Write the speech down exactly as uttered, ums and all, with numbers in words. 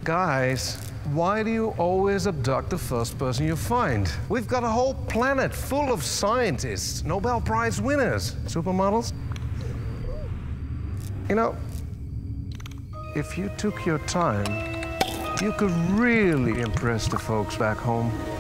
Guys, why do you always abduct the first person you find? We've got a whole planet full of scientists, Nobel Prize winners, supermodels. You know, if you took your time, you could really impress the folks back home.